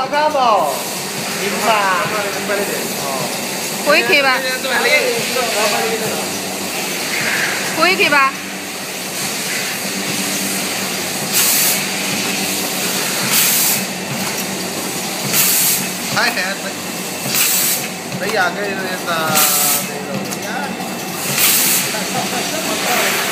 干嘛？明白。 可以去吧？可以去吧？ Hai hand. Đấy à cái